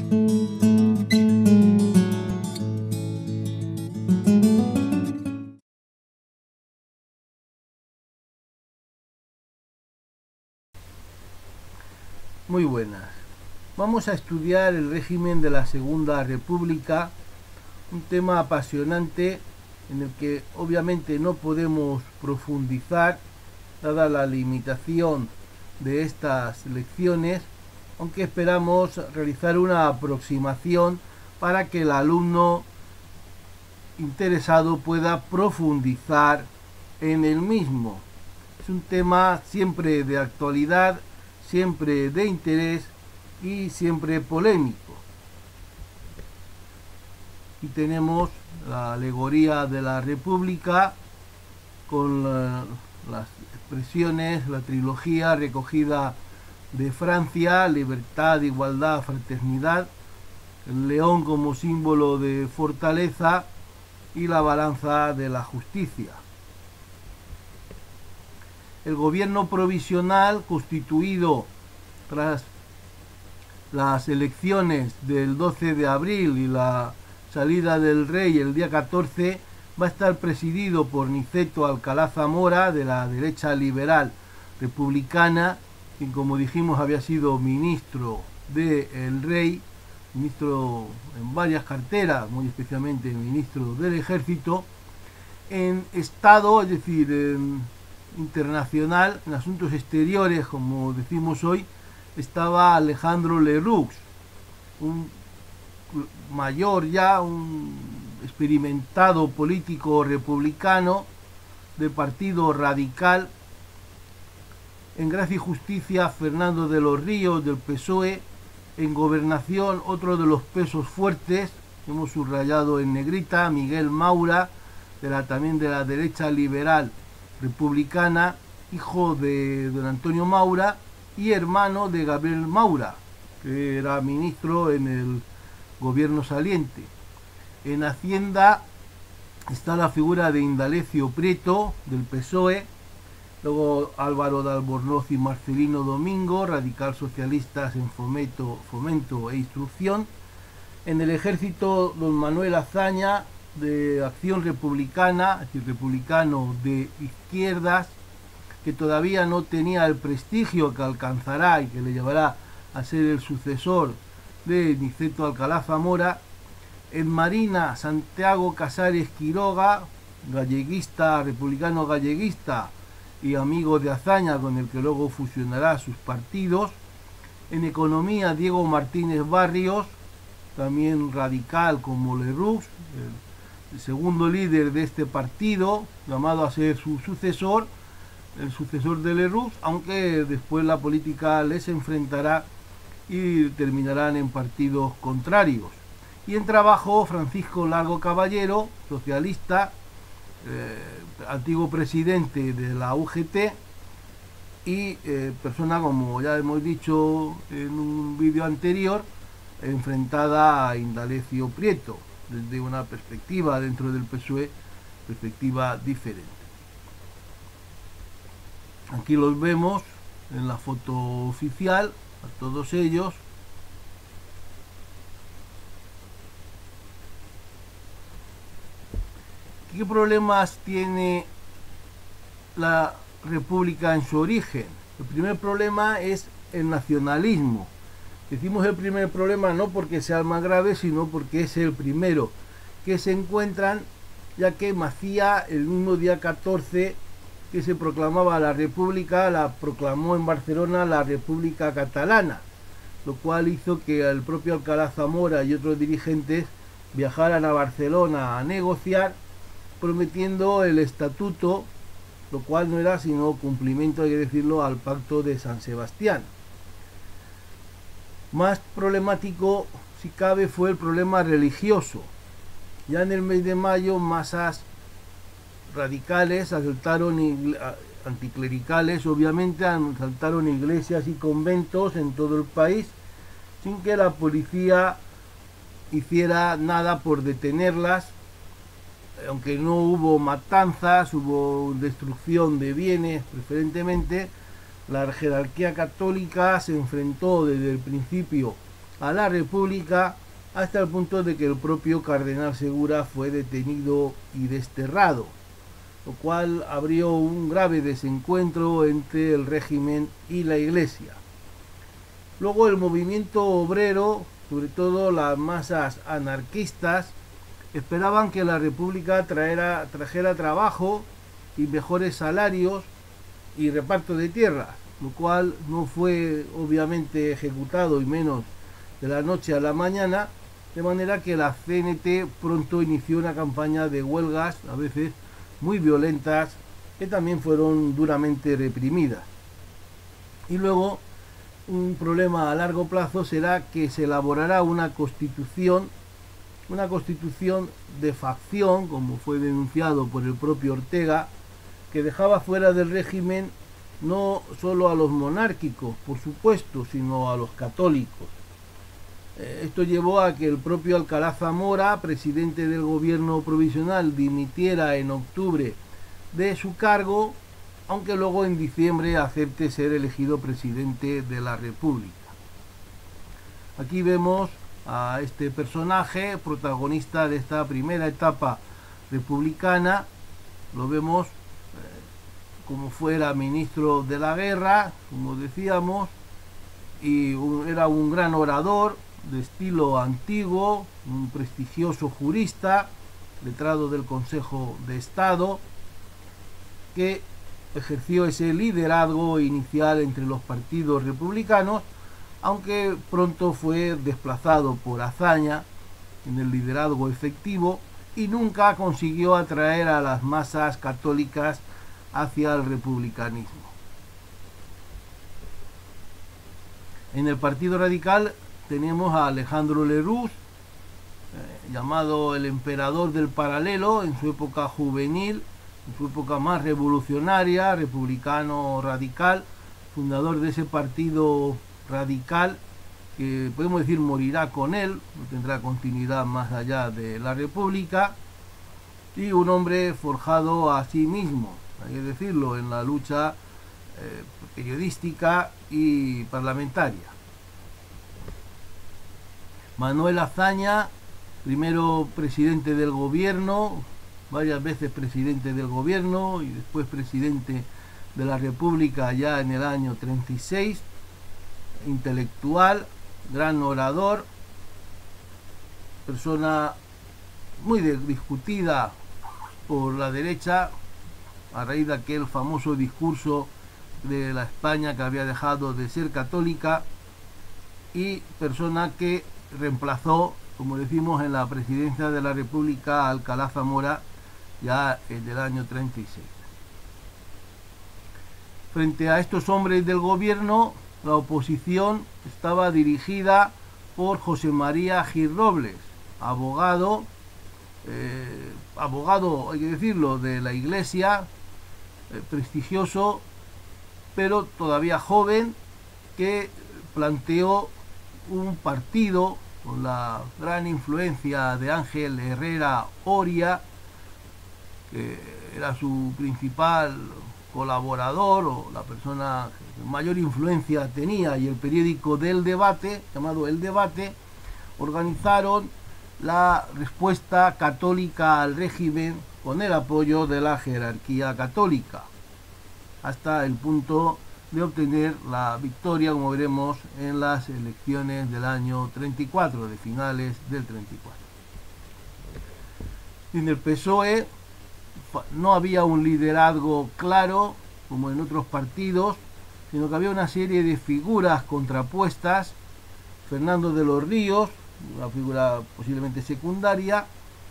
Muy buenas. Vamos a estudiar el régimen de la Segunda República, un tema apasionante en el que obviamente no podemos profundizar dada la limitación de estas lecciones, aunque esperamos realizar una aproximación para que el alumno interesado pueda profundizar en el mismo. Es un tema siempre de actualidad, siempre de interés y siempre polémico. Y tenemos la alegoría de la República con las expresiones, la trilogía recogida de Francia: libertad, igualdad, fraternidad, el león como símbolo de fortaleza y la balanza de la justicia. El gobierno provisional, constituido tras las elecciones del 12 de abril y la salida del rey el día 14, va a estar presidido por Niceto Alcalá Zamora, de la derecha liberal republicana, quien, como dijimos, había sido ministro del rey, ministro en varias carteras, muy especialmente ministro del ejército. En Estado, es decir, en internacional, en asuntos exteriores, como decimos hoy, estaba Alejandro Lerroux, un mayor ya, un experimentado político republicano de partido radical. En Gracia y Justicia, Fernando de los Ríos, del PSOE. En Gobernación, otro de los pesos fuertes, hemos subrayado en negrita, Miguel Maura, también de la derecha liberal republicana, hijo de don Antonio Maura y hermano de Gabriel Maura, que era ministro en el gobierno saliente. En Hacienda está la figura de Indalecio Prieto, del PSOE, luego Álvaro de Albornoz y Marcelino Domingo, radical socialistas en fomento e instrucción. En el Ejército, don Manuel Azaña, de Acción Republicana, es decir, republicano de izquierdas, que todavía no tenía el prestigio que alcanzará y que le llevará a ser el sucesor de Niceto Alcalá Zamora. En Marina, Santiago Casares Quiroga, galleguista, republicano galleguista y amigo de Azaña, con el que luego fusionará sus partidos. En Economía, Diego Martínez Barrios, también radical como Lerroux, el segundo líder de este partido, llamado a ser su sucesor, el sucesor de Lerroux, aunque después la política les enfrentará y terminarán en partidos contrarios. Y en Trabajo, Francisco Largo Caballero, socialista, antiguo presidente de la UGT y persona, como ya hemos dicho en un vídeo anterior, enfrentada a Indalecio Prieto desde una perspectiva dentro del PSOE, perspectiva diferente. Aquí los vemos en la foto oficial, a todos ellos. ¿Qué problemas tiene la República en su origen? El primer problema es el nacionalismo. Decimos el primer problema no porque sea el más grave, sino porque es el primero que se encuentran, ya que Macía, el mismo día 14 que se proclamaba la República, la proclamó en Barcelona la República Catalana, lo cual hizo que el propio Alcalá Zamora y otros dirigentes viajaran a Barcelona a negociar, prometiendo el estatuto, lo cual no era sino cumplimiento, hay que decirlo, al Pacto de San Sebastián. Más problemático, si cabe, fue el problema religioso. Ya en el mes de mayo, masas radicales anticlericales, obviamente, asaltaron iglesias y conventos en todo el país, sin que la policía hiciera nada por detenerlas. Aunque no hubo matanzas, hubo destrucción de bienes preferentemente, la jerarquía católica se enfrentó desde el principio a la República, hasta el punto de que el propio cardenal Segura fue detenido y desterrado, lo cual abrió un grave desencuentro entre el régimen y la Iglesia. Luego el movimiento obrero, sobre todo las masas anarquistas, esperaban que la República trajera trabajo y mejores salarios y reparto de tierras, lo cual no fue obviamente ejecutado, y menos de la noche a la mañana, de manera que la CNT pronto inició una campaña de huelgas, a veces muy violentas, que también fueron duramente reprimidas. Y luego un problema a largo plazo será que se elaborará una constitución de facción, como fue denunciado por el propio Ortega, que dejaba fuera del régimen no solo a los monárquicos, por supuesto, sino a los católicos. Esto llevó a que el propio Alcalá Zamora, presidente del gobierno provisional, dimitiera en octubre de su cargo, aunque luego en diciembre acepte ser elegido presidente de la República. Aquí vemos a este personaje, protagonista de esta primera etapa republicana. Lo vemos como fuera ministro de la guerra, como decíamos, y era un gran orador de estilo antiguo, un prestigioso jurista, letrado del Consejo de Estado, que ejerció ese liderazgo inicial entre los partidos republicanos, aunque pronto fue desplazado por Azaña en el liderazgo efectivo y nunca consiguió atraer a las masas católicas hacia el republicanismo. En el Partido Radical tenemos a Alejandro Lerroux, llamado el emperador del paralelo en su época juvenil, en su época más revolucionaria, republicano radical, fundador de ese partido radical que podemos decir morirá con él, no tendrá continuidad más allá de la República, y un hombre forjado a sí mismo, hay que decirlo, en la lucha periodística y parlamentaria. Manuel Azaña, primero presidente del gobierno, varias veces presidente del gobierno y después presidente de la República ya en el año 36, intelectual, gran orador, persona muy discutida por la derecha a raíz de aquel famoso discurso de la España que había dejado de ser católica, y persona que reemplazó, como decimos, en la presidencia de la República a Alcalá Zamora ya en el año 36. Frente a estos hombres del gobierno, la oposición estaba dirigida por José María Gil Robles, abogado, hay que decirlo, de la Iglesia, prestigioso, pero todavía joven, que planteó un partido con la gran influencia de Ángel Herrera Oria, que era su principal colaborador o la persona que mayor influencia tenía, y el periódico del Debate, llamado El Debate, organizaron la respuesta católica al régimen con el apoyo de la jerarquía católica, hasta el punto de obtener la victoria, como veremos, en las elecciones del año 34, de finales del 34. En el PSOE no había un liderazgo claro, como en otros partidos, sino que había una serie de figuras contrapuestas. Fernando de los Ríos, una figura posiblemente secundaria,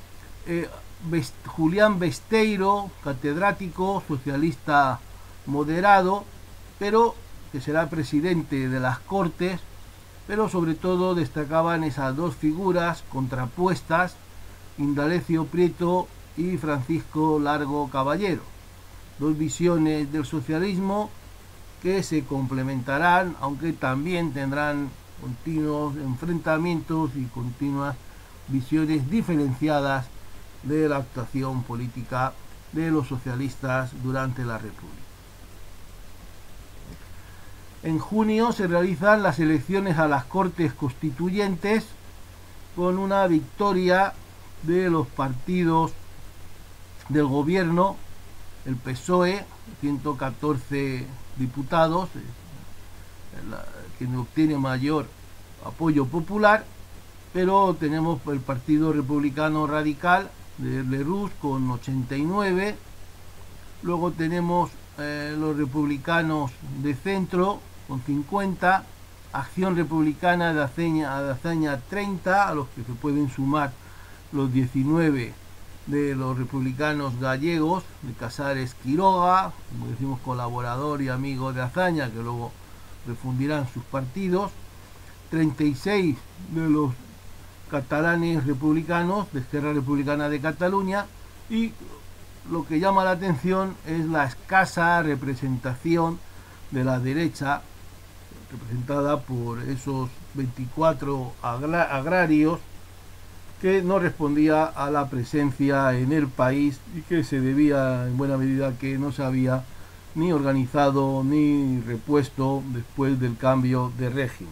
Julián Besteiro, catedrático, socialista moderado, pero que será presidente de las Cortes, pero sobre todo destacaban esas dos figuras contrapuestas, Indalecio Prieto y Francisco Largo Caballero, dos visiones del socialismo que se complementarán, aunque también tendrán continuos enfrentamientos y continuas visiones diferenciadas de la actuación política de los socialistas durante la República. En junio se realizan las elecciones a las Cortes Constituyentes con una victoria de los partidos del gobierno, el PSOE, 114 diputados, quien obtiene mayor apoyo popular, pero tenemos el Partido Republicano Radical de Lerroux con 89, luego tenemos los republicanos de centro con 50, Acción Republicana de Azaña 30, a los que se pueden sumar los 19 de los republicanos gallegos, de Casares Quiroga, como decimos, colaborador y amigo de Azaña, que luego refundirán sus partidos, 36 de los catalanes republicanos, de Esquerra Republicana de Cataluña, y lo que llama la atención es la escasa representación de la derecha, representada por esos 24 agrarios, que no respondía a la presencia en el país y que se debía en buena medida que no se había ni organizado ni repuesto después del cambio de régimen.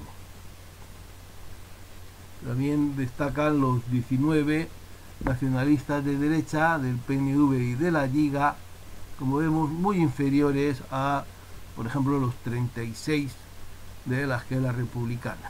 También destacan los 19 nacionalistas de derecha del PNV y de la Lliga, como vemos, muy inferiores a, por ejemplo, los 36 de la Esquerra Republicana.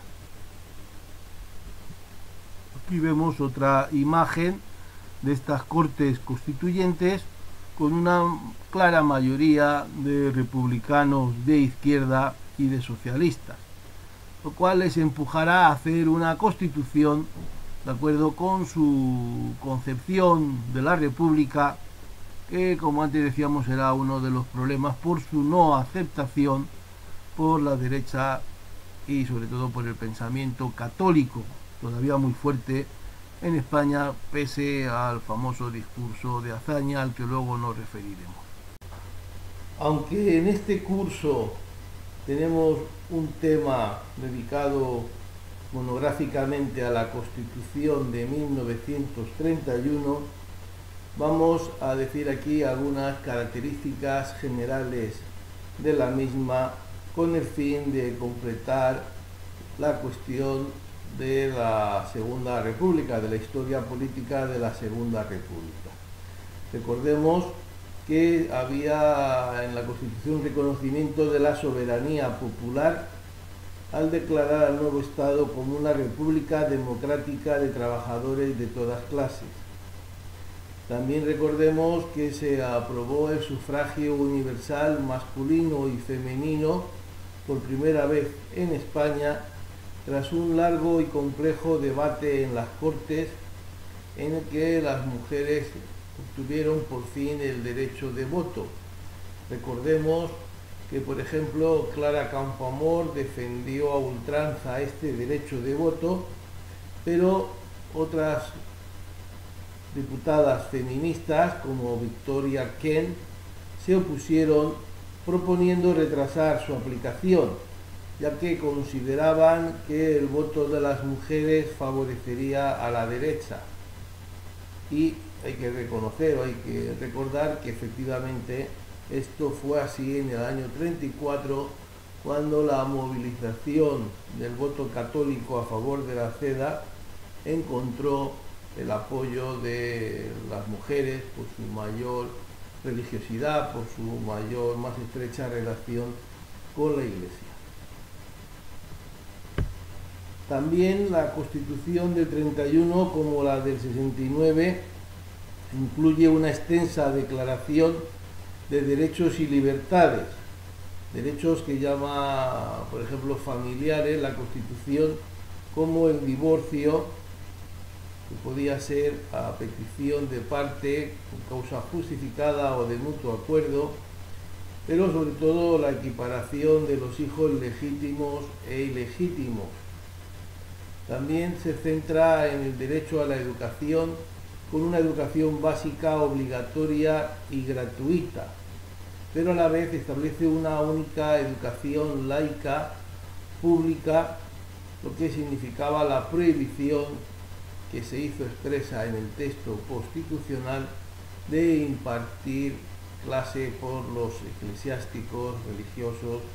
Aquí vemos otra imagen de estas Cortes Constituyentes con una clara mayoría de republicanos de izquierda y de socialistas, lo cual les empujará a hacer una constitución de acuerdo con su concepción de la República, que, como antes decíamos, era uno de los problemas por su no aceptación por la derecha y sobre todo por el pensamiento católico, todavía muy fuerte en España, pese al famoso discurso de Azaña, al que luego nos referiremos. Aunque en este curso tenemos un tema dedicado monográficamente a la Constitución de 1931, vamos a decir aquí algunas características generales de la misma con el fin de completar la cuestión de la Segunda República, de la historia política de la Segunda República. Recordemos que había en la Constitución reconocimiento de la soberanía popular al declarar al nuevo Estado como una república democrática de trabajadores de todas clases. También recordemos que se aprobó el sufragio universal masculino y femenino por primera vez en España, tras un largo y complejo debate en las Cortes, en el que las mujeres obtuvieron por fin el derecho de voto. Recordemos que, por ejemplo, Clara Campoamor defendió a ultranza este derecho de voto, pero otras diputadas feministas, como Victoria Kent, se opusieron, proponiendo retrasar su aplicación, ya que consideraban que el voto de las mujeres favorecería a la derecha. Y hay que reconocer, hay que recordar que efectivamente esto fue así en el año 34, cuando la movilización del voto católico a favor de la CEDA encontró el apoyo de las mujeres por su mayor religiosidad, por su más estrecha relación con la Iglesia. También la Constitución del 31, como la del 69, incluye una extensa declaración de derechos y libertades, derechos que llama, por ejemplo, familiares la Constitución, como el divorcio, que podía ser a petición de parte con causa justificada o de mutuo acuerdo, pero sobre todo la equiparación de los hijos legítimos e ilegítimos. También se centra en el derecho a la educación, con una educación básica obligatoria y gratuita, pero a la vez establece una única educación laica, pública, lo que significaba la prohibición que se hizo expresa en el texto constitucional de impartir clase por los eclesiásticos religiosos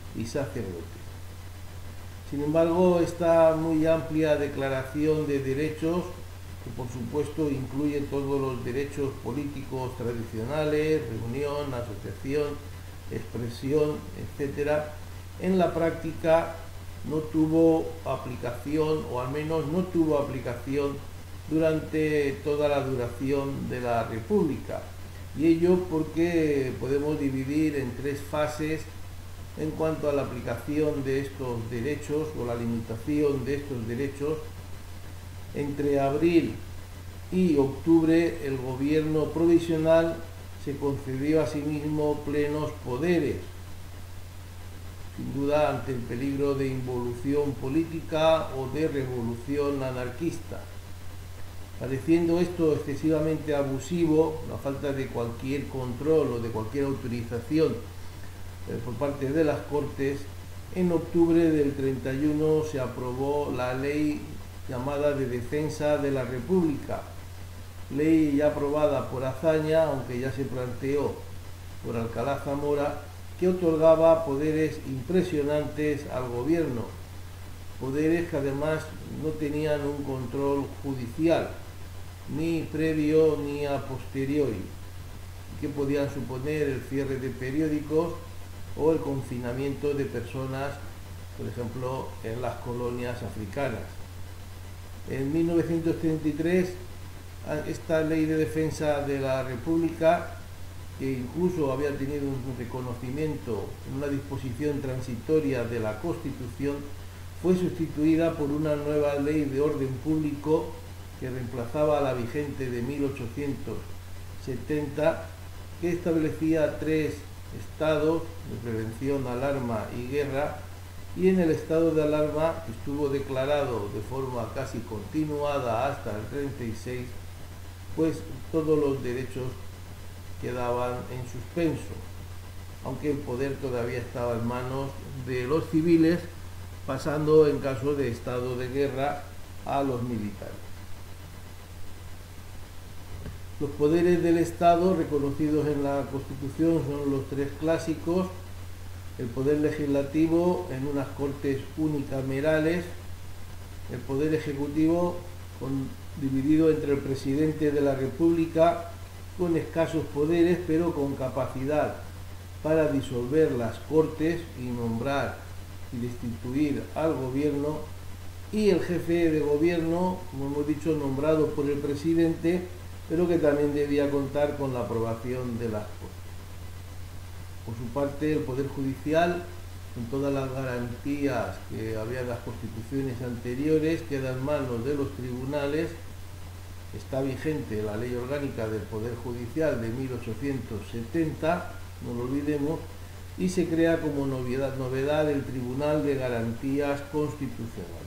y sacerdotes. Sin embargo, esta muy amplia declaración de derechos, que por supuesto incluye todos los derechos políticos tradicionales, reunión, asociación, expresión, etcétera, en la práctica no tuvo aplicación, o al menos no tuvo aplicación durante toda la duración de la República. Y ello porque podemos dividir en tres fases en cuanto a la aplicación de estos derechos o la limitación de estos derechos. Entre abril y octubre el gobierno provisional se concedió a sí mismo plenos poderes, sin duda ante el peligro de involución política o de revolución anarquista. Pareciendo esto excesivamente abusivo, la falta de cualquier control o de cualquier autorización por parte de las Cortes, en octubre del 31 se aprobó la ley llamada de Defensa de la República, ley ya aprobada por Azaña, aunque ya se planteó por Alcalá Zamora, que otorgaba poderes impresionantes al gobierno, poderes que además no tenían un control judicial, ni previo ni a posteriori, que podían suponer el cierre de periódicos o el confinamiento de personas, por ejemplo, en las colonias africanas. En 1933, esta ley de defensa de la República, que incluso había tenido un reconocimiento en una disposición transitoria de la Constitución, fue sustituida por una nueva ley de orden público que reemplazaba a la vigente de 1870, que establecía tres estados de prevención, alarma y guerra, y en el estado de alarma, que estuvo declarado de forma casi continuada hasta el 36, pues todos los derechos quedaban en suspenso, aunque el poder todavía estaba en manos de los civiles, pasando en caso de estado de guerra a los militares. Los poderes del Estado reconocidos en la Constitución son los tres clásicos: el poder legislativo en unas cortes unicamerales, el poder ejecutivo dividido entre el presidente de la República, con escasos poderes pero con capacidad para disolver las cortes y nombrar y destituir al gobierno, y el jefe de gobierno, como hemos dicho, nombrado por el presidente, pero que también debía contar con la aprobación de las Cortes. Por su parte, el Poder Judicial, con todas las garantías que había en las constituciones anteriores, queda en manos de los tribunales. Está vigente la Ley Orgánica del Poder Judicial de 1870, no lo olvidemos, y se crea como novedad el Tribunal de Garantías Constitucionales.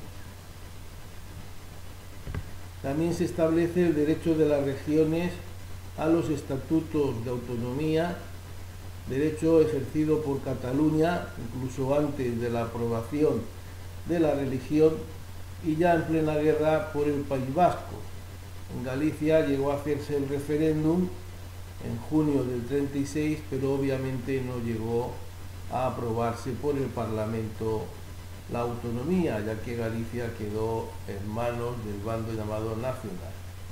También se establece el derecho de las regiones a los estatutos de autonomía, derecho ejercido por Cataluña incluso antes de la aprobación de la religión y ya en plena guerra por el País Vasco. En Galicia llegó a hacerse el referéndum en junio del 36, pero obviamente no llegó a aprobarse por el Parlamento la autonomía, ya que Galicia quedó en manos del bando llamado nacional.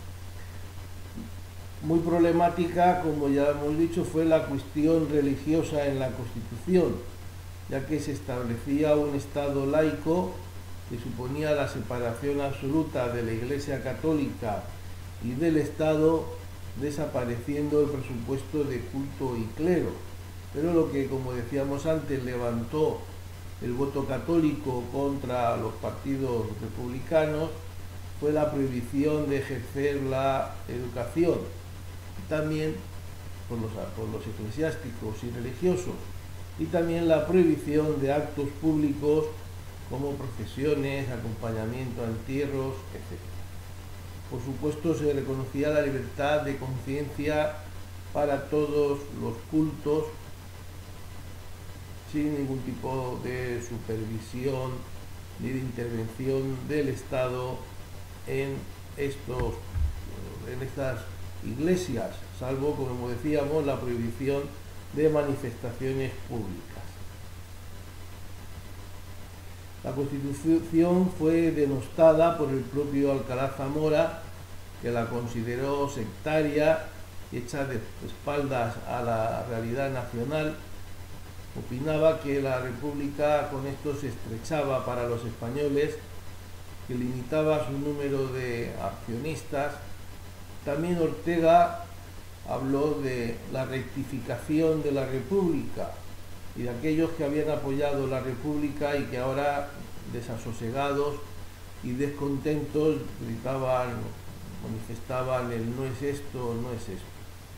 Muy problemática, como ya hemos dicho, fue la cuestión religiosa en la Constitución, ya que se establecía un Estado laico que suponía la separación absoluta de la Iglesia Católica y del Estado, desapareciendo el presupuesto de culto y clero. Pero lo que, como decíamos antes, levantó el voto católico contra los partidos republicanos fue la prohibición de ejercer la educación, también por los eclesiásticos y religiosos, y también la prohibición de actos públicos como procesiones, acompañamiento a entierros, etc. Por supuesto, se reconocía la libertad de conciencia para todos los cultos, sin ningún tipo de supervisión ni de intervención del Estado en estas iglesias, salvo, como decíamos, la prohibición de manifestaciones públicas. La Constitución fue denostada por el propio Alcalá Zamora, que la consideró sectaria, hecha de espaldas a la realidad nacional. Opinaba que la República con esto se estrechaba para los españoles, que limitaba su número de accionistas. También Ortega habló de la rectificación de la República y de aquellos que habían apoyado la República y que ahora, desasosegados y descontentos, gritaban, manifestaban el no es esto, no es esto.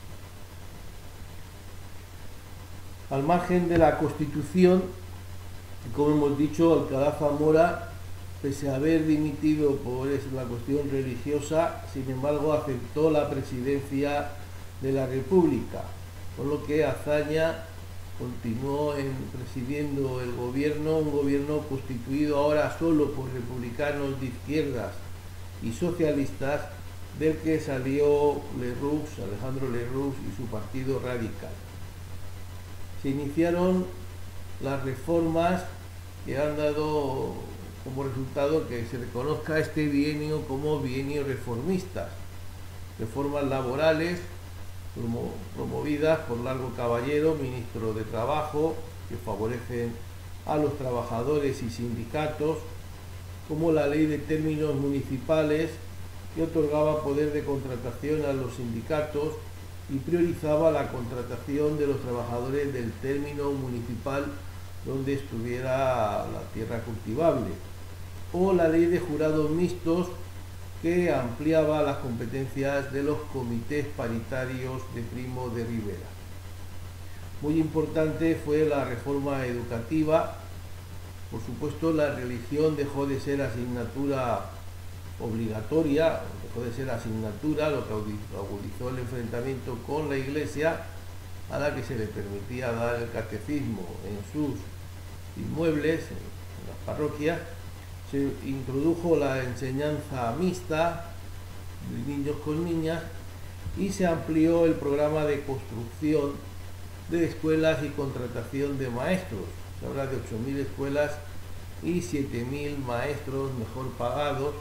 Al margen de la Constitución, como hemos dicho, Alcalá Zamora, pese a haber dimitido por la cuestión religiosa, sin embargo aceptó la presidencia de la República, con lo que Azaña continuó presidiendo el gobierno, un gobierno constituido ahora solo por republicanos de izquierdas y socialistas, del que salió Alejandro Lerroux y su partido radical. Se iniciaron las reformas que han dado como resultado que se reconozca este bienio como bienio reformista. Reformas laborales promovidas por Largo Caballero, ministro de Trabajo, que favorecen a los trabajadores y sindicatos, como la ley de términos municipales, que otorgaba poder de contratación a los sindicatos y priorizaba la contratación de los trabajadores del término municipal donde estuviera la tierra cultivable, o la ley de jurados mixtos, que ampliaba las competencias de los comités paritarios de Primo de Rivera. Muy importante fue la reforma educativa. Por supuesto, la religión dejó de ser asignatura obligatoria, dejó de ser asignatura, lo que agudizó el enfrentamiento con la Iglesia, a la que se le permitía dar el catecismo en sus inmuebles, en las parroquias. Se introdujo la enseñanza mixta de niños con niñas y se amplió el programa de construcción de escuelas y contratación de maestros. Se habla de 8.000 escuelas y 7.000 maestros mejor pagados,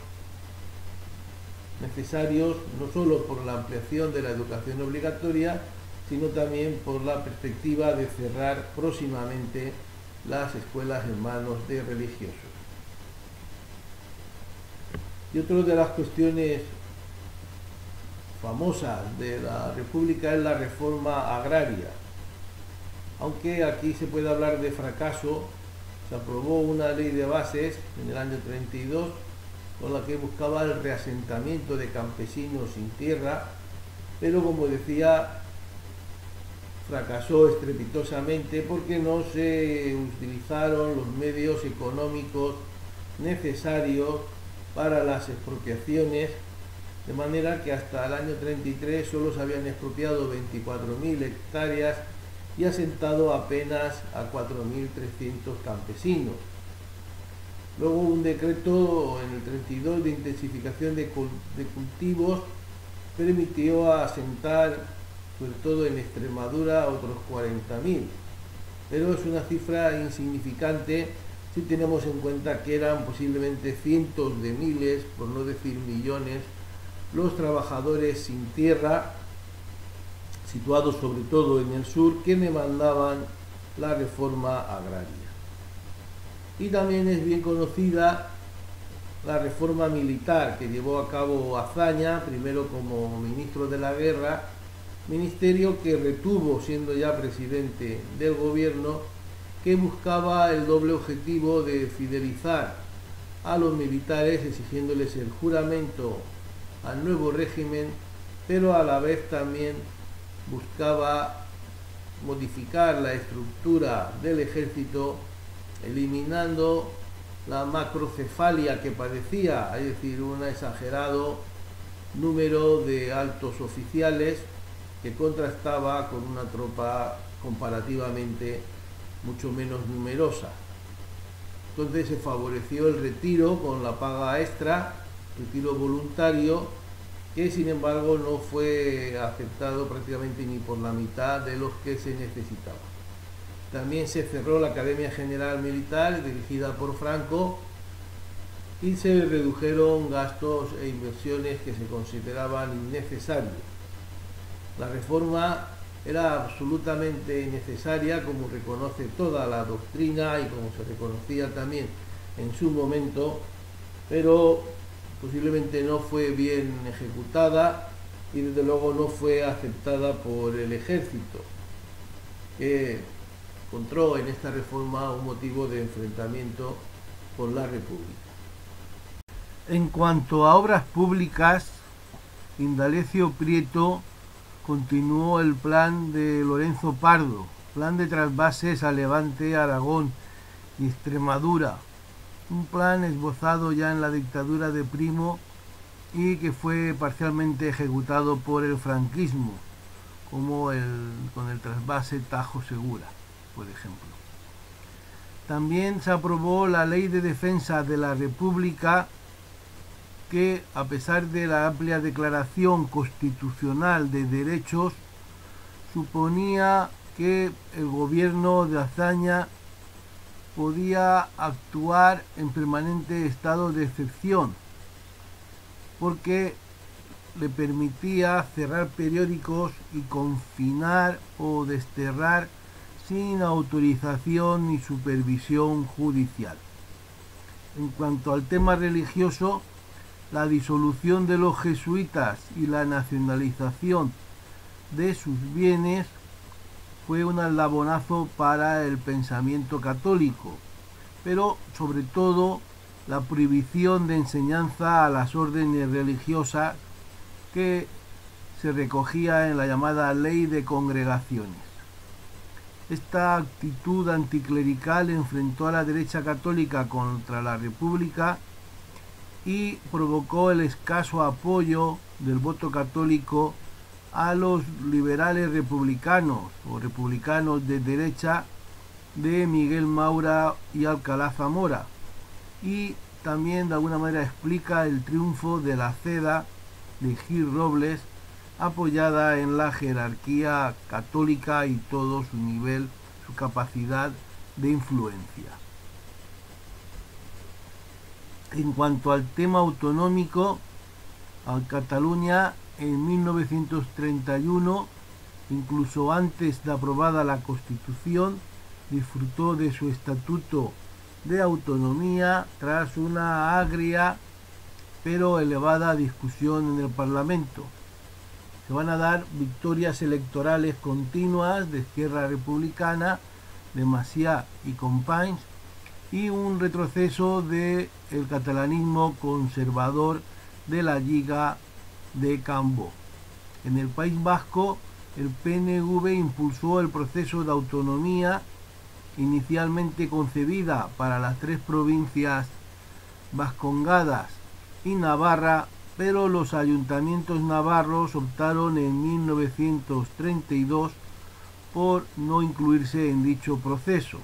necesarios no solo por la ampliación de la educación obligatoria, sino también por la perspectiva de cerrar próximamente las escuelas en manos de religiosos. Y otra de las cuestiones famosas de la República es la reforma agraria. Aunque aquí se puede hablar de fracaso, se aprobó una ley de bases en el año 32 con la que buscaba el reasentamiento de campesinos sin tierra, pero como decía, fracasó estrepitosamente porque no se utilizaron los medios económicos necesarios para las expropiaciones, de manera que hasta el año 33 solo se habían expropiado 24.000 hectáreas y asentado apenas a 4.300 campesinos. Luego un decreto en el 32 de intensificación de cultivos permitió asentar, sobre todo en Extremadura, otros 40.000, pero es una cifra insignificante si tenemos en cuenta que eran posiblemente cientos de miles, por no decir millones, los trabajadores sin tierra, situados sobre todo en el sur, que demandaban la reforma agraria. Y también es bien conocida la reforma militar que llevó a cabo Azaña, primero como ministro de la Guerra, ministerio que retuvo siendo ya presidente del gobierno, que buscaba el doble objetivo de fidelizar a los militares exigiéndoles el juramento al nuevo régimen, pero a la vez también buscaba modificar la estructura del ejército, eliminando la macrocefalia que padecía, es decir, un exagerado número de altos oficiales que contrastaba con una tropa comparativamente mucho menos numerosa. Entonces se favoreció el retiro con la paga extra, retiro voluntario, que sin embargo no fue aceptado prácticamente ni por la mitad de los que se necesitaba. También se cerró la Academia General Militar dirigida por Franco y se redujeron gastos e inversiones que se consideraban innecesarios. La reforma era absolutamente necesaria, como reconoce toda la doctrina y como se reconocía también en su momento, pero posiblemente no fue bien ejecutada y desde luego no fue aceptada por el ejército, que encontró en esta reforma un motivo de enfrentamiento con la República. En cuanto a obras públicas, Indalecio Prieto continuó el plan de Lorenzo Pardo, plan de trasvases a Levante, Aragón y Extremadura, un plan esbozado ya en la dictadura de Primo y que fue parcialmente ejecutado por el franquismo, como con el trasvase Tajo Segura, por ejemplo. También se aprobó la Ley de Defensa de la República, que, a pesar de la amplia declaración constitucional de derechos, suponía que el gobierno de Azaña podía actuar en permanente estado de excepción, porque le permitía cerrar periódicos y confinar o desterrar sin autorización ni supervisión judicial. En cuanto al tema religioso, la disolución de los jesuitas y la nacionalización de sus bienes fue un eslabonazo para el pensamiento católico, pero sobre todo la prohibición de enseñanza a las órdenes religiosas que se recogía en la llamada Ley de Congregaciones. Esta actitud anticlerical enfrentó a la derecha católica contra la República y provocó el escaso apoyo del voto católico a los liberales republicanos o republicanos de derecha de Miguel Maura y Alcalá Zamora, y también de alguna manera explica el triunfo de la CEDA de Gil Robles, apoyada en la jerarquía católica y todo su nivel, su capacidad de influencia. En cuanto al tema autonómico, a Cataluña en 1931, incluso antes de aprobada la Constitución, disfrutó de su estatuto de autonomía tras una agria pero elevada discusión en el Parlamento. Se van a dar victorias electorales continuas de Esquerra Republicana, de Macià y Companys, y un retroceso del catalanismo conservador de la Lliga de Cambó. En el País Vasco, el PNV impulsó el proceso de autonomía inicialmente concebida para las tres provincias vascongadas y Navarra, pero los ayuntamientos navarros optaron en 1932 por no incluirse en dicho proceso.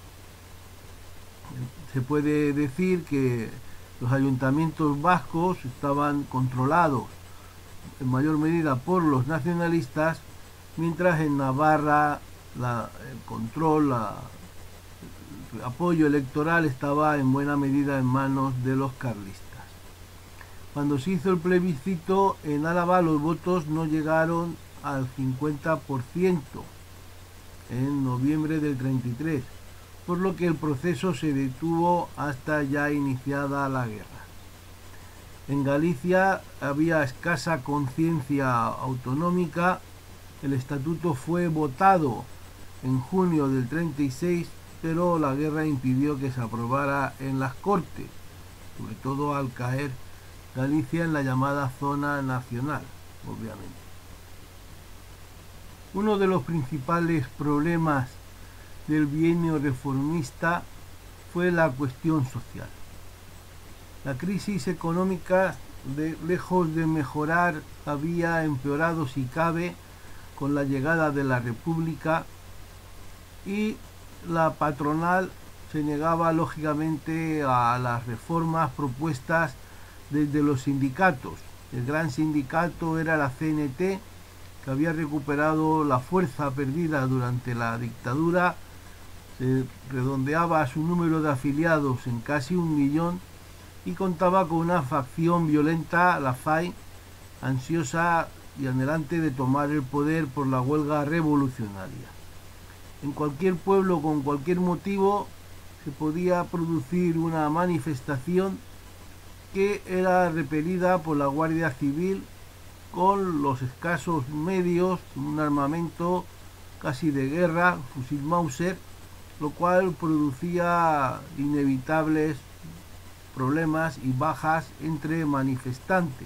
Se puede decir que los ayuntamientos vascos estaban controlados en mayor medida por los nacionalistas, mientras en Navarra el control, el apoyo electoral estaba en buena medida en manos de los carlistas. Cuando se hizo el plebiscito en Álava, los votos no llegaron al 50% en noviembre del 33, por lo que el proceso se detuvo hasta ya iniciada la guerra. En Galicia había escasa conciencia autonómica. El estatuto fue votado en junio del 36, pero la guerra impidió que se aprobara en las Cortes, sobre todo al caer Galicia en la llamada zona nacional, obviamente. Uno de los principales problemas del bienio reformista fue la cuestión social. La crisis económica, lejos de mejorar, había empeorado si cabe con la llegada de la República, y la patronal se negaba lógicamente a las reformas propuestas desde los sindicatos. El gran sindicato era la CNT, que había recuperado la fuerza perdida durante la dictadura Se redondeaba su número de afiliados en casi 1 millón y contaba con una facción violenta, la FAI, ansiosa y anhelante de tomar el poder por la huelga revolucionaria. En cualquier pueblo con cualquier motivo se podía producir una manifestación que era repelida por la Guardia Civil con los escasos medios, un armamento casi de guerra, fusil Mauser, lo cual producía inevitables problemas y bajas entre manifestantes.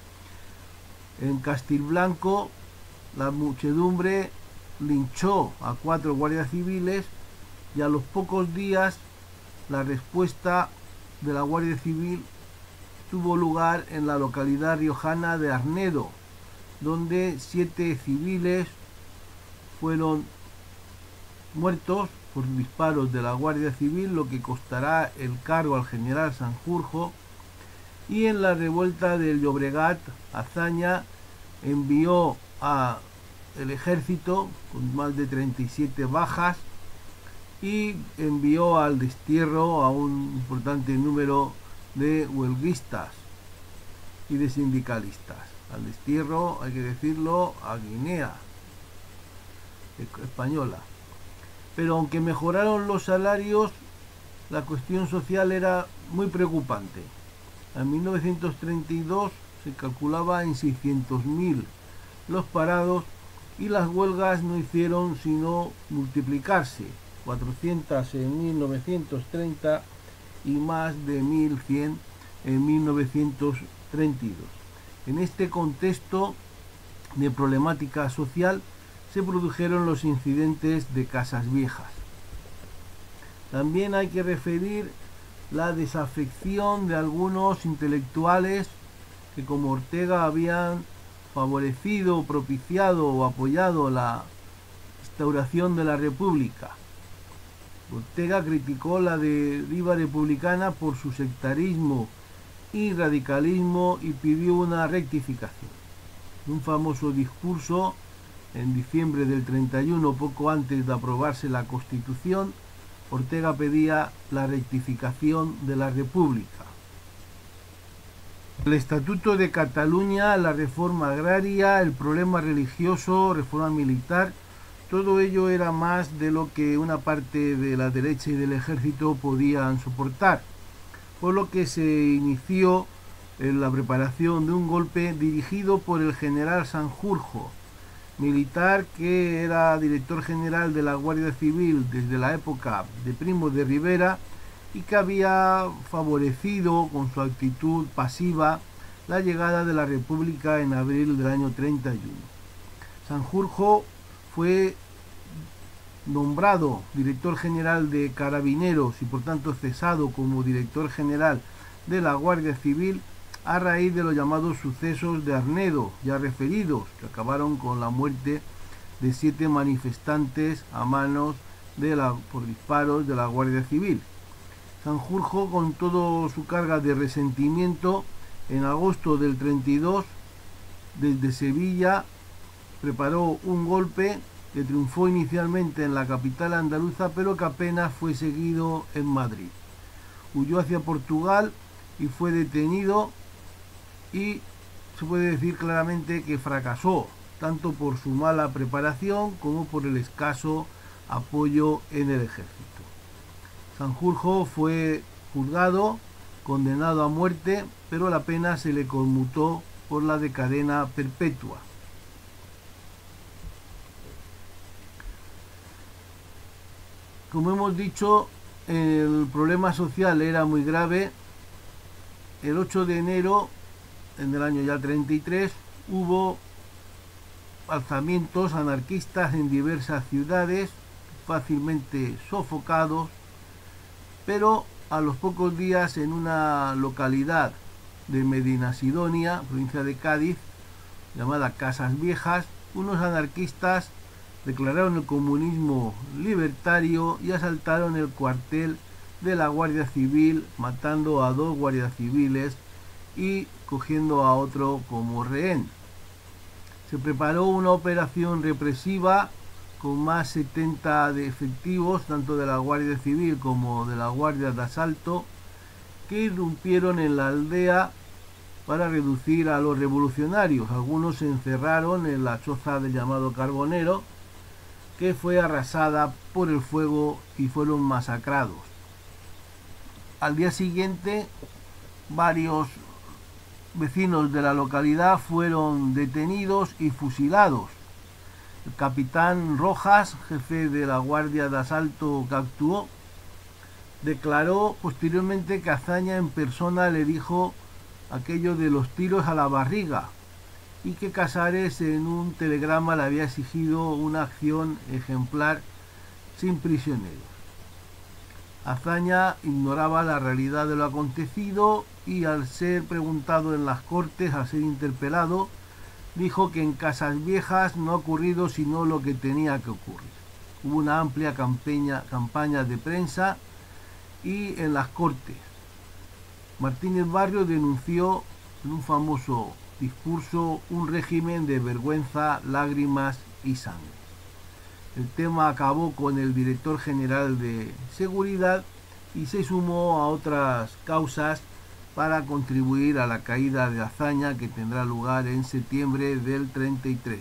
En Castilblanco, la muchedumbre linchó a 4 guardias civiles y a los pocos días la respuesta de la Guardia Civil tuvo lugar en la localidad riojana de Arnedo, donde 7 civiles fueron muertos por disparos de la Guardia Civil, lo que costará el cargo al general Sanjurjo. Y en la revuelta del Llobregat, Azaña envió a el ejército con más de 37 bajas y envió al destierro a un importante número de huelguistas y de sindicalistas. Al destierro, hay que decirlo, a Guinea española. Pero aunque mejoraron los salarios, la cuestión social era muy preocupante. En 1932 se calculaba en 600.000 los parados y las huelgas no hicieron sino multiplicarse, 400 en 1930 y más de 1100 en 1932. En este contexto de problemática social se produjeron los incidentes de Casas Viejas. También hay que referir la desafección de algunos intelectuales que, como Ortega, habían favorecido, propiciado o apoyado la instauración de la República. Ortega criticó la deriva republicana por su sectarismo y radicalismo y pidió una rectificación. En un famoso discurso en diciembre del 31, poco antes de aprobarse la Constitución, Ortega pedía la rectificación de la República. El Estatuto de Cataluña, la reforma agraria, el problema religioso, reforma militar, todo ello era más de lo que una parte de la derecha y del ejército podían soportar, por lo que se inició en la preparación de un golpe dirigido por el general Sanjurjo, militar que era director general de la Guardia Civil desde la época de Primo de Rivera y que había favorecido con su actitud pasiva la llegada de la República en abril del año 31. Sanjurjo fue nombrado director general de Carabineros y por tanto cesado como director general de la Guardia Civil a raíz de los llamados sucesos de Arnedo, ya referidos, que acabaron con la muerte de 7 manifestantes a manos por disparos de la Guardia Civil. Sanjurjo, con toda su carga de resentimiento, en agosto del 32, desde Sevilla, preparó un golpe que triunfó inicialmente en la capital andaluza, pero que apenas fue seguido en Madrid. Huyó hacia Portugal y fue detenido, y se puede decir claramente que fracasó, tanto por su mala preparación como por el escaso apoyo en el ejército. Sanjurjo fue juzgado, condenado a muerte, pero la pena se le conmutó por la de cadena perpetua. Como hemos dicho, el problema social era muy grave. El 8 de enero, en el año ya 33, hubo alzamientos anarquistas en diversas ciudades, fácilmente sofocados, pero a los pocos días, en una localidad de Medinasidonia, provincia de Cádiz, llamada Casas Viejas, unos anarquistas declararon el comunismo libertario y asaltaron el cuartel de la Guardia Civil, matando a 2 guardias civiles y cogiendo a otro como rehén. Se preparó una operación represiva con más 70 de efectivos, tanto de la Guardia Civil como de la Guardia de Asalto, que irrumpieron en la aldea para reducir a los revolucionarios. Algunos se encerraron en la choza del llamado Carbonero, que fue arrasada por el fuego y fueron masacrados. Al día siguiente, varios vecinos de la localidad fueron detenidos y fusilados. El capitán Rojas, jefe de la Guardia de Asalto que actuó, declaró posteriormente que Azaña en persona le dijo aquello de los tiros a la barriga y que Casares en un telegrama le había exigido una acción ejemplar sin prisioneros. Azaña ignoraba la realidad de lo acontecido y al ser preguntado en las Cortes, al ser interpelado, dijo que en Casas Viejas no ha ocurrido sino lo que tenía que ocurrir. Hubo una amplia campaña de prensa y en las Cortes. Martínez Barrio denunció en un famoso discurso un régimen de vergüenza, lágrimas y sangre. El tema acabó con el director general de Seguridad y se sumó a otras causas para contribuir a la caída de Azaña, que tendrá lugar en septiembre del 33.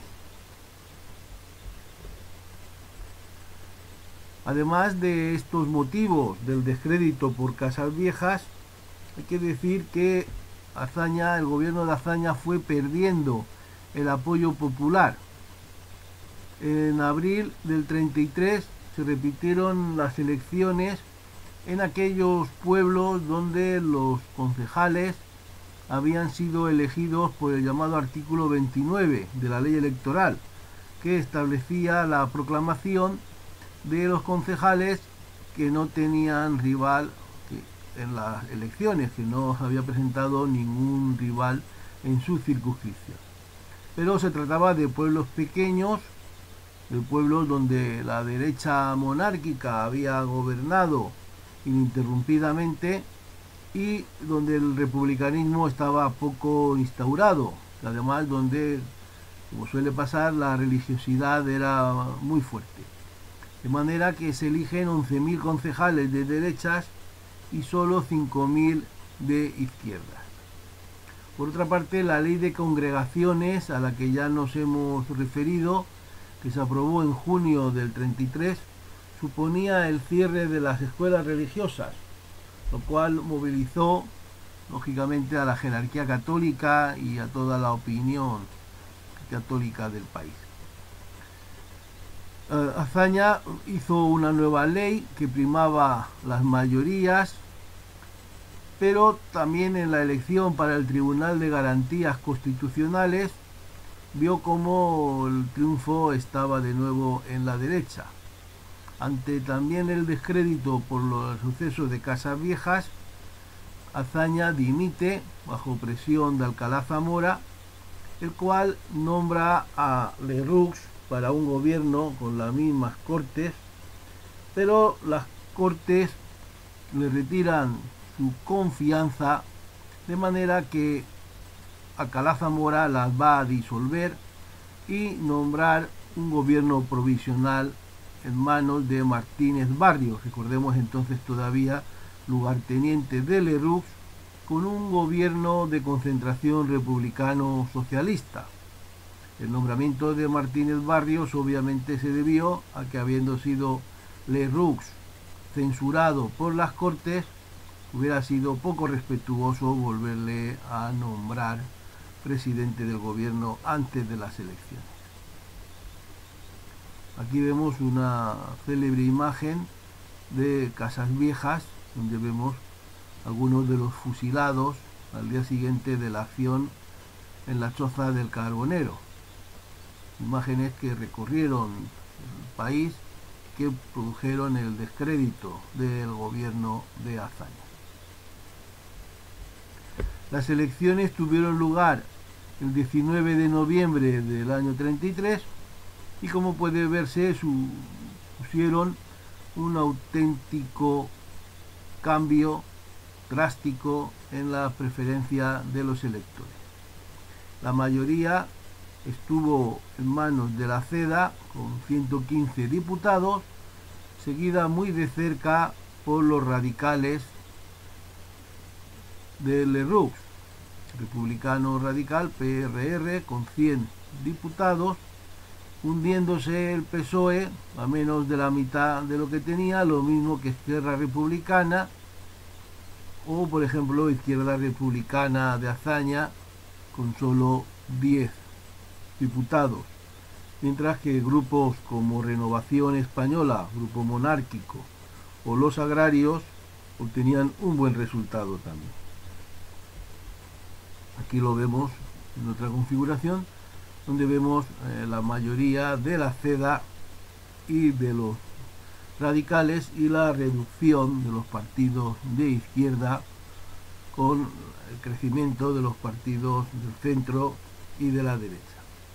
Además de estos motivos del descrédito por Casas Viejas, hay que decir que Azaña, el gobierno de Azaña fue perdiendo el apoyo popular. En abril del 33 se repitieron las elecciones en aquellos pueblos donde los concejales habían sido elegidos por el llamado artículo 29 de la ley electoral, que establecía la proclamación de los concejales que no tenían rival en las elecciones, que no había presentado ningún rival en su circunscripción. Pero se trataba de pueblos pequeños, de pueblos donde la derecha monárquica había gobernado ininterrumpidamente y donde el republicanismo estaba poco instaurado, además donde, como suele pasar, la religiosidad era muy fuerte. De manera que se eligen 11.000 concejales de derechas y solo 5.000 de izquierdas. Por otra parte, la ley de congregaciones, a la que ya nos hemos referido, que se aprobó en junio del 33, suponía el cierre de las escuelas religiosas, lo cual movilizó lógicamente a la jerarquía católica y a toda la opinión católica del país. Azaña hizo una nueva ley que primaba las mayorías, pero también en la elección para el Tribunal de Garantías Constitucionales vio como el triunfo estaba de nuevo en la derecha. Ante también el descrédito por los sucesos de Casas Viejas, Azaña dimite bajo presión de Alcalá Zamora, el cual nombra a Lerroux para un gobierno con las mismas Cortes, pero las Cortes le retiran su confianza, de manera que Alcalá Zamora las va a disolver y nombrar un gobierno provisional en manos de Martínez Barrio, recordemos entonces todavía lugarteniente de Lerroux, con un gobierno de concentración republicano-socialista. El nombramiento de Martínez Barrios obviamente se debió a que, habiendo sido Lerroux censurado por las Cortes, hubiera sido poco respetuoso volverle a nombrar presidente del gobierno antes de las elecciones. Aquí vemos una célebre imagen de Casas Viejas, donde vemos algunos de los fusilados al día siguiente de la acción en la choza del Carbonero. Imágenes que recorrieron el país, que produjeron el descrédito del gobierno de Azaña. Las elecciones tuvieron lugar el 19 de noviembre del año 33 y, como puede verse, supusieron un auténtico cambio drástico en la preferencia de los electores. La mayoría estuvo en manos de la CEDA con 115 diputados, seguida muy de cerca por los radicales de Lerroux, republicano radical, PRR, con 100 diputados, hundiéndose el PSOE a menos de la mitad de lo que tenía, lo mismo que Esquerra Republicana o, por ejemplo, Izquierda Republicana de Azaña, con solo 10 diputados, mientras que grupos como Renovación Española, Grupo Monárquico o Los Agrarios obtenían un buen resultado también. Aquí lo vemos en otra configuración, donde vemos la mayoría de la CEDA y de los radicales y la reducción de los partidos de izquierda con el crecimiento de los partidos del centro y de la derecha.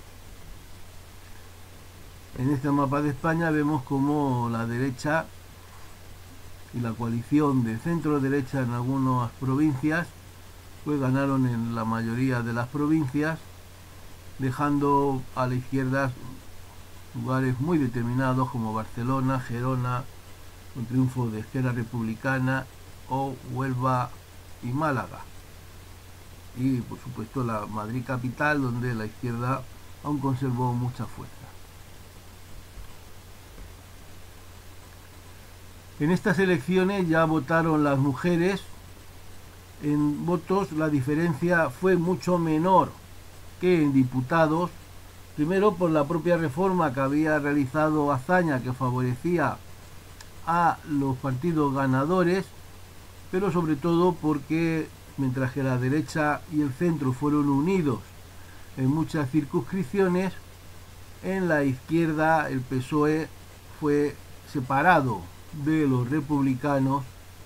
En este mapa de España vemos como la derecha y la coalición de centro-derecha en algunas provincias pues ganaron en la mayoría de las provincias, dejando a la izquierda lugares muy determinados como Barcelona, Gerona, con triunfo de Esquerra Republicana, o Huelva y Málaga. Y por supuesto la Madrid capital, donde la izquierda aún conservó mucha fuerza. En estas elecciones ya votaron las mujeres. En votos la diferencia fue mucho menor que en diputados, primero por la propia reforma que había realizado Azaña, que favorecía a los partidos ganadores, pero sobre todo porque mientras que la derecha y el centro fueron unidos en muchas circunscripciones, en la izquierda el PSOE fue separado de los republicanos,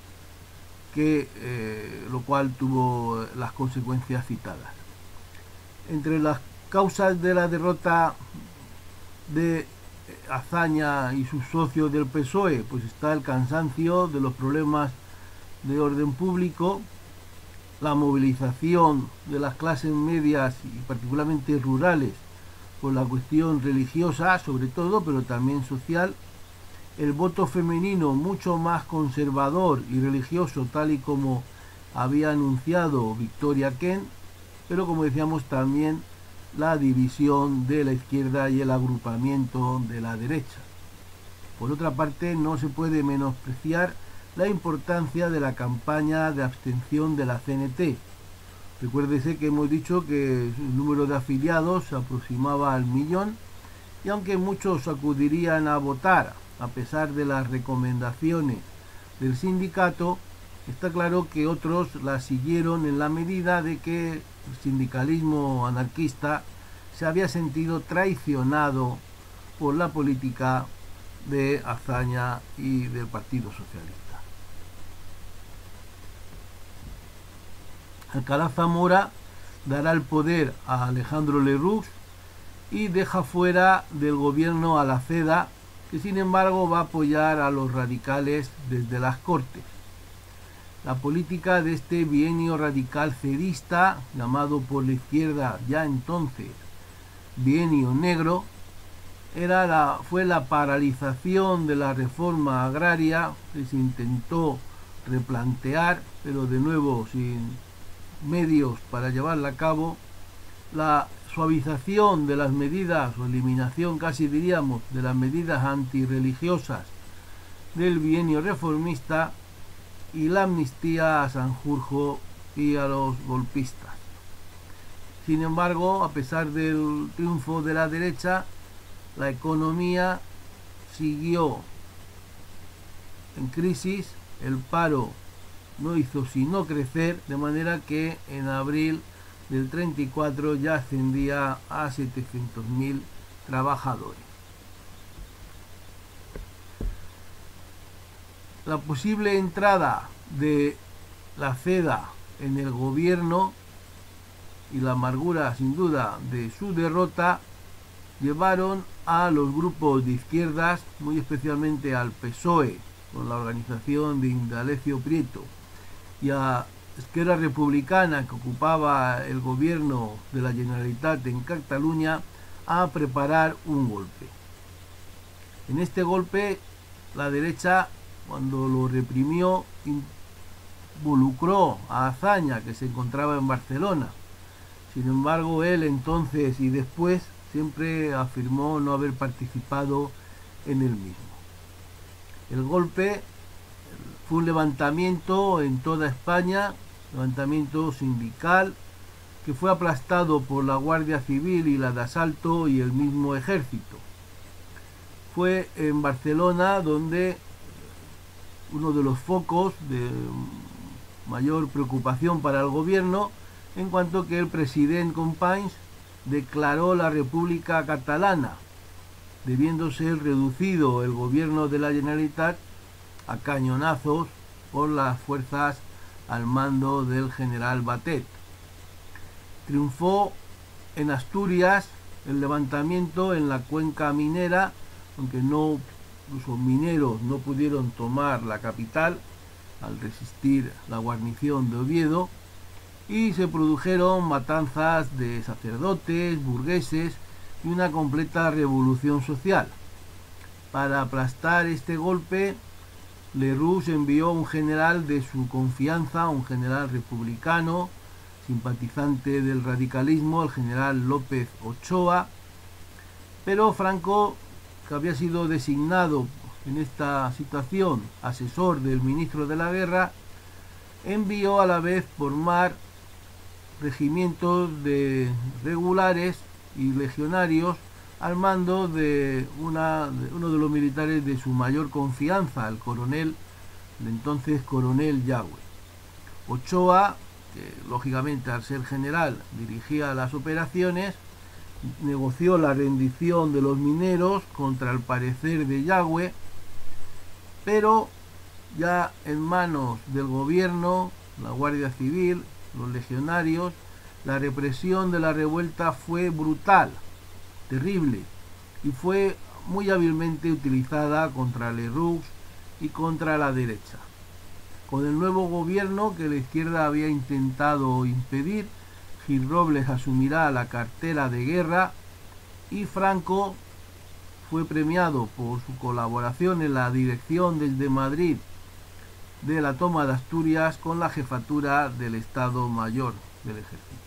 lo cual tuvo las consecuencias citadas. Entre las causas de la derrota de Azaña y sus socios del PSOE, pues está el cansancio de los problemas de orden público, la movilización de las clases medias y particularmente rurales por la cuestión religiosa sobre todo, pero también social, el voto femenino mucho más conservador y religioso, tal y como había anunciado Victoria Kent, pero como decíamos también la división de la izquierda y el agrupamiento de la derecha. Por otra parte, no se puede menospreciar la importancia de la campaña de abstención de la CNT. Recuérdese que hemos dicho que el número de afiliados se aproximaba al 1.000.000, y aunque muchos acudirían a votar a pesar de las recomendaciones del sindicato, está claro que otros la siguieron en la medida de que el sindicalismo anarquista se había sentido traicionado por la política de Azaña y del Partido Socialista. Alcalá Zamora dará el poder a Alejandro Lerroux y deja fuera del gobierno a la CEDA, que sin embargo va a apoyar a los radicales desde las Cortes. La política de este bienio radical cedista, llamado por la izquierda ya entonces bienio negro, fue la paralización de la reforma agraria, que se intentó replantear, pero de nuevo sin medios para llevarla a cabo, la suavización de las medidas, o eliminación casi diríamos, de las medidas antirreligiosas del bienio reformista, y la amnistía a Sanjurjo y a los golpistas. Sin embargo, a pesar del triunfo de la derecha, la economía siguió en crisis, el paro no hizo sino crecer, de manera que en abril del 34 ya ascendía a 700.000 trabajadores. La posible entrada de la CEDA en el gobierno y la amargura sin duda de su derrota llevaron a los grupos de izquierdas, muy especialmente al PSOE, con la organización de Indalecio Prieto, y a Esquerra Republicana, que ocupaba el gobierno de la Generalitat en Cataluña, a preparar un golpe. En este golpe, la derecha, cuando lo reprimió, involucró a Azaña, que se encontraba en Barcelona. Sin embargo, él entonces y después siempre afirmó no haber participado en el mismo. El golpe fue un levantamiento en toda España, levantamiento sindical, que fue aplastado por la Guardia Civil y la de asalto y el mismo ejército. Fue en Barcelona donde uno de los focos de mayor preocupación para el gobierno, en cuanto que el presidente Companys declaró la República Catalana, debiendo ser reducido el gobierno de la Generalitat a cañonazos por las fuerzas al mando del general Batet. Triunfó en Asturias el levantamiento en la cuenca minera, aunque los mineros no pudieron tomar la capital al resistir la guarnición de Oviedo, y se produjeron matanzas de sacerdotes, burgueses y una completa revolución social. Para aplastar este golpe, Lerroux envió un general de su confianza, un general republicano, simpatizante del radicalismo, el general López Ochoa, pero Franco, que había sido designado en esta situación asesor del ministro de la Guerra, envió a la vez por mar regimientos de regulares y legionarios al mando de uno de los militares de su mayor confianza, el entonces coronel Yagüe. Ochoa, que lógicamente al ser general dirigía las operaciones, negoció la rendición de los mineros contra el parecer de Yagüe, pero ya en manos del gobierno, la Guardia Civil, los legionarios, la represión de la revuelta fue brutal, terrible, y fue muy hábilmente utilizada contra Lerroux y contra la derecha. Con el nuevo gobierno que la izquierda había intentado impedir, Gil Robles asumirá la cartera de guerra y Franco fue premiado por su colaboración en la dirección desde Madrid de la toma de Asturias con la jefatura del Estado Mayor del Ejército.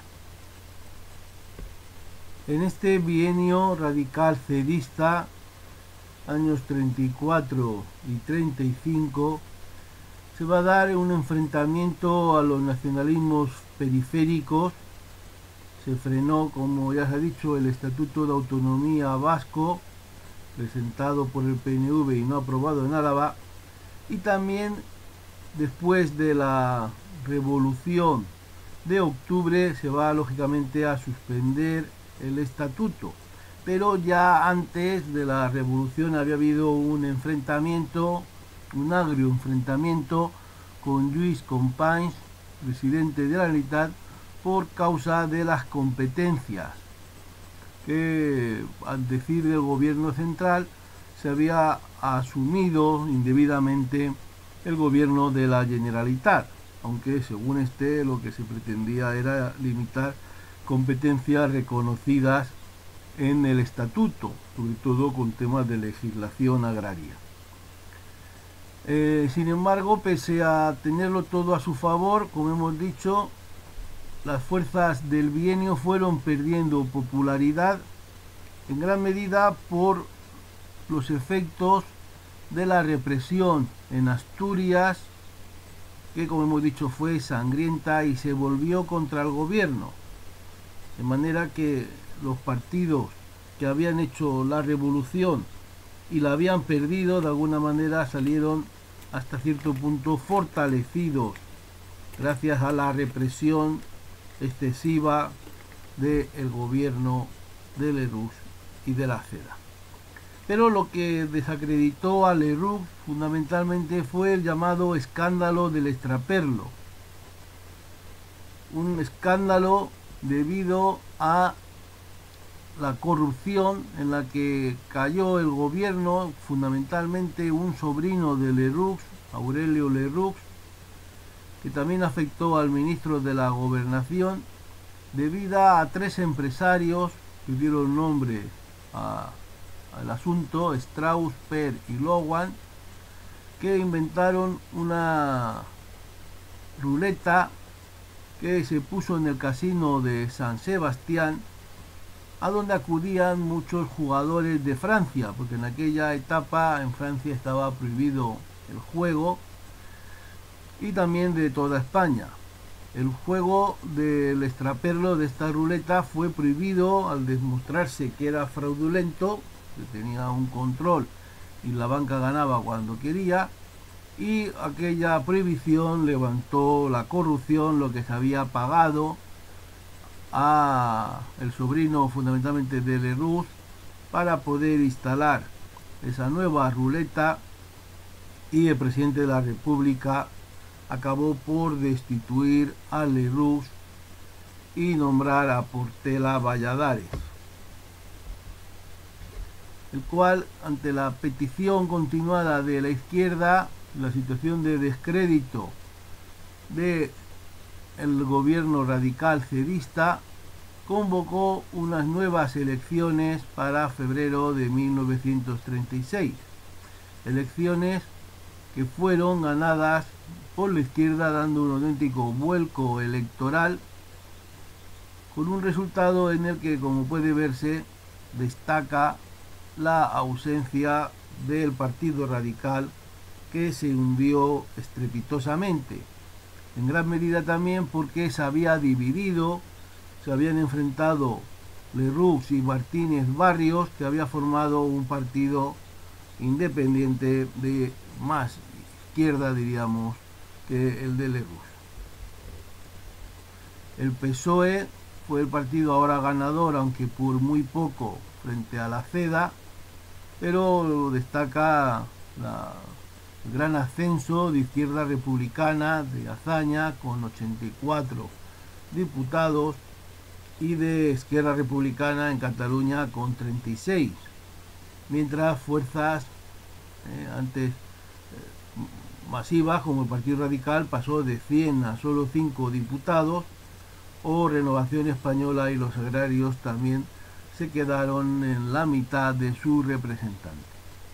En este bienio radical cedista, años 34 y 35, se va a dar un enfrentamiento a los nacionalismos periféricos. Se frenó, como ya se ha dicho, el Estatuto de Autonomía Vasco, presentado por el PNV y no aprobado en Álava, y también después de la Revolución de Octubre se va lógicamente a suspender el estatuto, pero ya antes de la Revolución había habido un enfrentamiento, un agrio enfrentamiento con Lluís Companys, presidente de la Generalitat, por causa de las competencias que, al decir del gobierno central, se había asumido indebidamente el gobierno de la Generalitat, aunque según lo que se pretendía era limitar competencias reconocidas en el estatuto, sobre todo con temas de legislación agraria. Sin embargo, pese a tenerlo todo a su favor, como hemos dicho, las fuerzas del bienio fueron perdiendo popularidad en gran medida por los efectos de la represión en Asturias, que como hemos dicho fue sangrienta y se volvió contra el gobierno, de manera que los partidos que habían hecho la revolución y la habían perdido de alguna manera salieron hasta cierto punto fortalecidos gracias a la represión excesiva del gobierno de Lerroux y de la CEDA. Pero lo que desacreditó a Lerroux fundamentalmente fue el llamado escándalo del extraperlo. Un escándalo debido a la corrupción en la que cayó el gobierno, fundamentalmente un sobrino de Lerroux, Aurelio Lerroux, que también afectó al ministro de la Gobernación, debido a 3 empresarios que dieron nombre al asunto, Strauss, Peer y Lowan, que inventaron una ruleta que se puso en el casino de San Sebastián, a donde acudían muchos jugadores de Francia, porque en aquella etapa en Francia estaba prohibido el juego, y también de toda España. El juego del extraperlo de esta ruleta fue prohibido al demostrarse que era fraudulento, que tenía un control y la banca ganaba cuando quería, y aquella prohibición levantó la corrupción, lo que se había pagado a el sobrino fundamentalmente de Lerroux para poder instalar esa nueva ruleta, y el presidente de la República acabó por destituir a Lerroux y nombrar a Portela Valladares, el cual, ante la petición continuada de la izquierda, la situación de descrédito de el gobierno radical cedista, convocó unas nuevas elecciones para febrero de 1936, elecciones que fueron ganadas por la izquierda, dando un auténtico vuelco electoral, con un resultado en el que, como puede verse, destaca la ausencia del Partido Radical, que se hundió estrepitosamente, en gran medida también porque se había dividido, se habían enfrentado Lerroux y Martínez Barrios, que había formado un partido independiente de más izquierda, diríamos, que el de Lerroux. El PSOE fue el partido ahora ganador, aunque por muy poco, frente a la CEDA, pero destaca el gran ascenso de Izquierda Republicana de Azaña, con 84 diputados, y de Esquerra Republicana en Cataluña con 36, mientras fuerzas antes masivas como el Partido Radical pasó de 100 a solo 5 diputados, o Renovación Española y los agrarios también se quedaron en la mitad de su representante.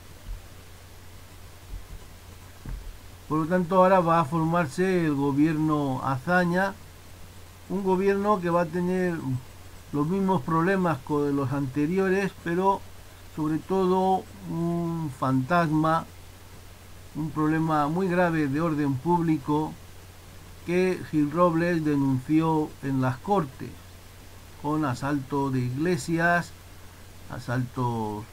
Por lo tanto, ahora va a formarse el gobierno Azaña, un gobierno que va a tener los mismos problemas que los anteriores, pero sobre todo un fantasma, un problema muy grave de orden público que Gil Robles denunció en las Cortes, con asalto de iglesias, asaltos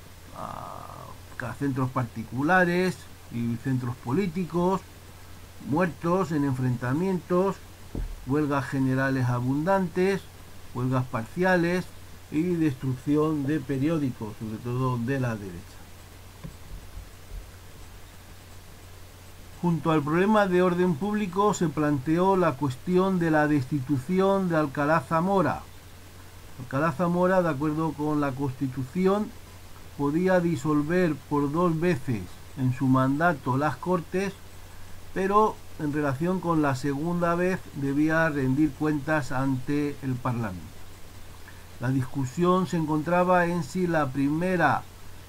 a centros particulares y centros políticos, muertos en enfrentamientos, huelgas generales abundantes, huelgas parciales y destrucción de periódicos, sobre todo de la derecha. Junto al problema de orden público se planteó la cuestión de la destitución de Alcalá Zamora. Alcalá Zamora, de acuerdo con la Constitución, podía disolver por 2 veces en su mandato las Cortes, pero en relación con la segunda vez debía rendir cuentas ante el Parlamento. La discusión se encontraba en si la primera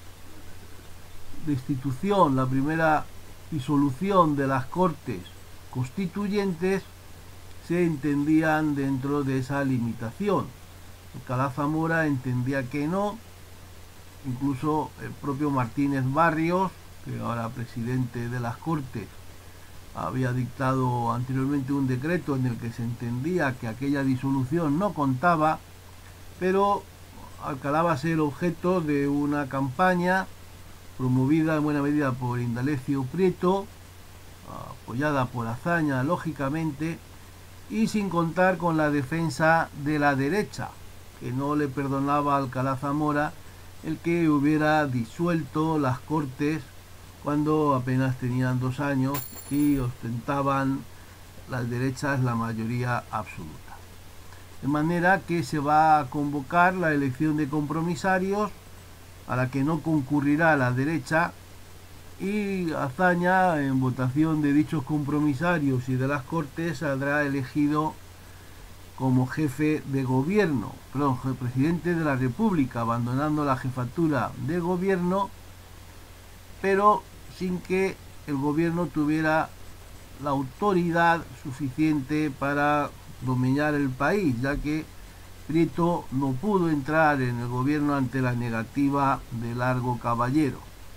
destitución, la primera disolución de las Cortes constituyentes se entendían dentro de esa limitación. Alcalá Zamora entendía que no, incluso el propio Martínez Barrios, que ahora presidente de las Cortes, había dictado anteriormente un decreto en el que se entendía que aquella disolución no contaba, pero Alcalá va a ser objeto de una campaña promovida en buena medida por Indalecio Prieto, apoyada por Azaña, lógicamente, y sin contar con la defensa de la derecha, que no le perdonaba a Alcalá Zamora el que hubiera disuelto las Cortes cuando apenas tenían 2 años y ostentaban las derechas la mayoría absoluta. De manera que se va a convocar la elección de compromisarios, a la que no concurrirá la derecha, y Azaña, en votación de dichos compromisarios y de las Cortes, saldrá elegido como jefe de gobierno, perdón, presidente de la República, abandonando la jefatura de gobierno, pero sin que el gobierno tuviera la autoridad suficiente para dominar el país, ya que Prieto no pudo entrar en el gobierno ante la negativa de Largo Caballero.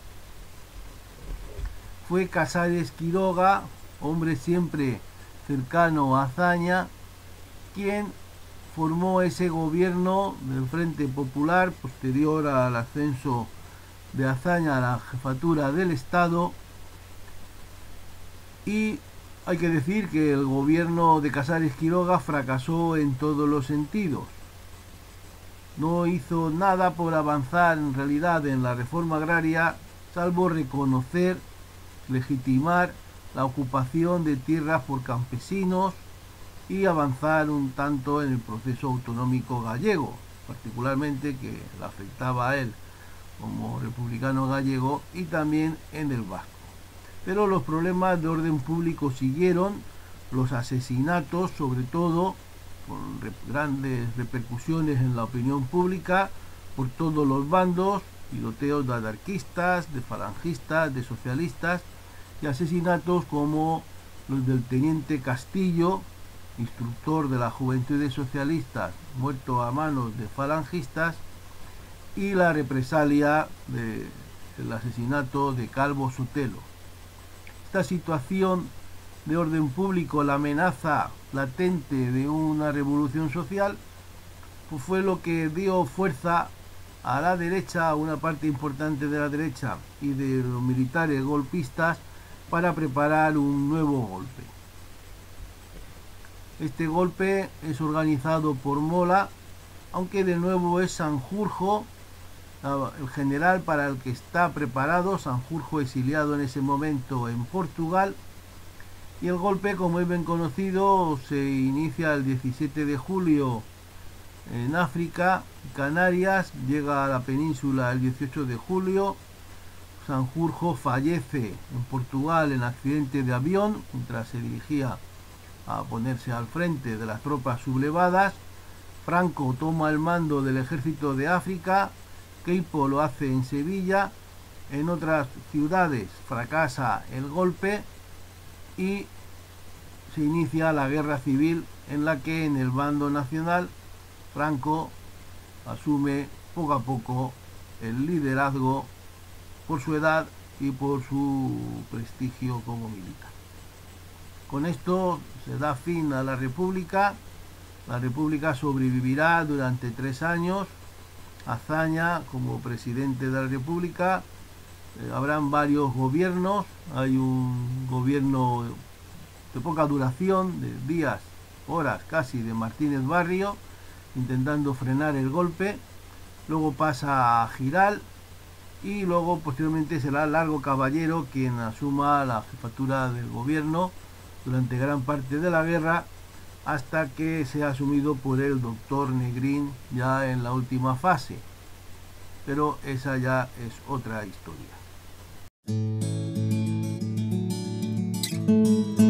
Fue Casares Quiroga, hombre siempre cercano a Azaña, quien formó ese gobierno del Frente Popular posterior al ascenso de Azaña a la jefatura del Estado. Y hay que decir que el gobierno de Casares Quiroga fracasó en todos los sentidos. No hizo nada por avanzar en realidad en la reforma agraria, salvo reconocer, legitimar la ocupación de tierras por campesinos y avanzar un tanto en el proceso autonómico gallego, particularmente que le afectaba a él como republicano gallego, y también en el vasco. Pero los problemas de orden público siguieron, los asesinatos sobre todo, con grandes repercusiones en la opinión pública por todos los bandos, tiroteos de anarquistas, de falangistas, de socialistas, y asesinatos como los del teniente Castillo, instructor de las Juventudes Socialistas, muerto a manos de falangistas, y la represalia del asesinato de Calvo Sotelo. Esta situación de orden público, la amenaza latente de una revolución social, pues fue lo que dio fuerza a la derecha, a una parte importante de la derecha y de los militares golpistas, para preparar un nuevo golpe. Este golpe es organizado por Mola, aunque de nuevo es Sanjurjo el general para el que está preparado. Sanjurjo exiliado en ese momento en Portugal, y el golpe, como es bien conocido, se inicia el 17 de julio en África, Canarias, llega a la península el 18 de julio. Sanjurjo fallece en Portugal en accidente de avión mientras se dirigía a ponerse al frente de las tropas sublevadas. Franco toma el mando del ejército de África, Queipo lo hace en Sevilla, en otras ciudades fracasa el golpe y se inicia la guerra civil, en la que en el bando nacional Franco asume poco a poco el liderazgo por su edad y por su prestigio como militar. Con esto se da fin a la República. La República sobrevivirá durante 3 años. Azaña como presidente de la República. Habrán varios gobiernos. Hay un gobierno de poca duración, de días, horas casi, de Martínez Barrio, intentando frenar el golpe. Luego pasa a Giral, y luego posteriormente será Largo Caballero quien asuma la jefatura del gobierno durante gran parte de la guerra, hasta que sea asumido por el doctor Negrín ya en la última fase. Pero esa ya es otra historia.